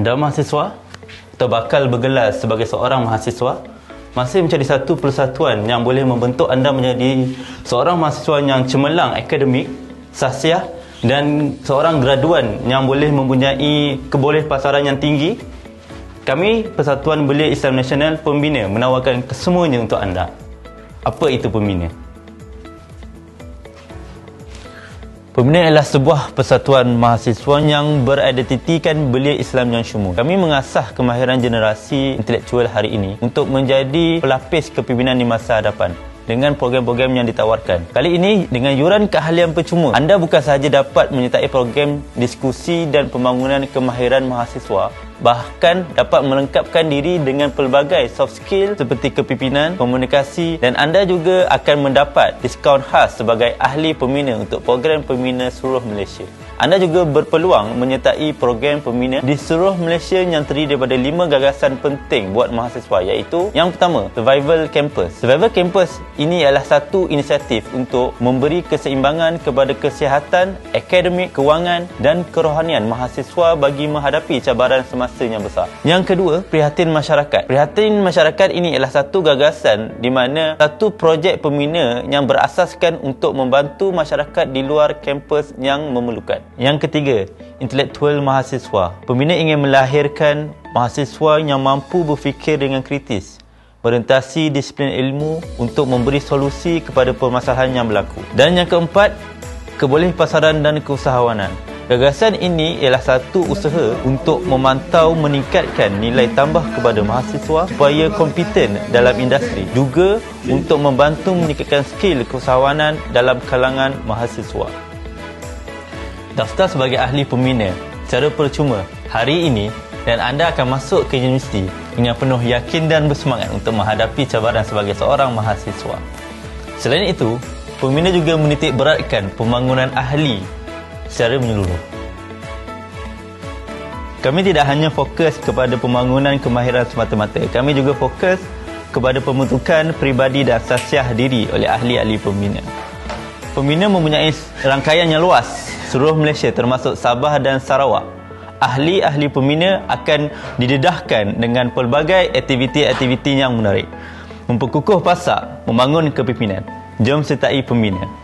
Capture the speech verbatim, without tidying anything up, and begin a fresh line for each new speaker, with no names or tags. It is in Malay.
Anda mahasiswa atau bakal bergelar sebagai seorang mahasiswa masih menjadi satu persatuan yang boleh membentuk anda menjadi seorang mahasiswa yang cemerlang akademik, sahsiah dan seorang graduan yang boleh mempunyai kebolehpasaran yang tinggi. Kami Persatuan Belia Islam Nasional Pembina menawarkan kesemuanya untuk anda. Apa itu pembina? Pembina adalah sebuah persatuan mahasiswa yang beridentitikan belia Islam yang syumul. Kami mengasah kemahiran generasi intelektual hari ini untuk menjadi pelapis kepimpinan di masa hadapan dengan program-program yang ditawarkan. Kali ini dengan yuran keahlian percuma, anda bukan sahaja dapat menyertai program diskusi dan pembangunan kemahiran mahasiswa, bahkan dapat melengkapkan diri dengan pelbagai soft skill seperti kepimpinan, komunikasi, dan anda juga akan mendapat diskaun khas sebagai ahli pembina untuk program pembina seluruh Malaysia. Anda juga berpeluang menyertai program pembina di seluruh Malaysia yang terdiri daripada lima gagasan penting buat mahasiswa, iaitu yang pertama, Survival Campus. Survival Campus ini adalah satu inisiatif untuk memberi keseimbangan kepada kesihatan, akademik, kewangan dan kerohanian mahasiswa bagi menghadapi cabaran semasa yang besar. Yang kedua, Prihatin Masyarakat. Prihatin Masyarakat ini adalah satu gagasan di mana satu projek pembina yang berasaskan untuk membantu masyarakat di luar kampus yang memerlukan. Yang ketiga, Intelektual Mahasiswa. Pembina ingin melahirkan mahasiswa yang mampu berfikir dengan kritis, merentasi disiplin ilmu untuk memberi solusi kepada permasalahan yang berlaku. Dan yang keempat, Kebolehpasaran dan Keusahawanan. Gagasan ini ialah satu usaha untuk memantau meningkatkan nilai tambah kepada mahasiswa supaya kompeten dalam industri, juga untuk membantu meningkatkan skil keusahawanan dalam kalangan mahasiswa. Daftar sebagai ahli pembina secara percuma hari ini dan anda akan masuk ke universiti dengan penuh yakin dan bersemangat untuk menghadapi cabaran sebagai seorang mahasiswa. Selain itu, pembina juga menitik beratkan pembangunan ahli secara menyeluruh. Kami tidak hanya fokus kepada pembangunan kemahiran semata-mata, kami juga fokus kepada pembentukan peribadi dan sahsiah diri oleh ahli-ahli pembina. Pembina mempunyai rangkaian yang luas seluruh Malaysia termasuk Sabah dan Sarawak. Ahli-ahli pembina akan didedahkan dengan pelbagai aktiviti-aktiviti yang menarik, memperkukuh pasak, membangun kepimpinan. Jom sertai pembina.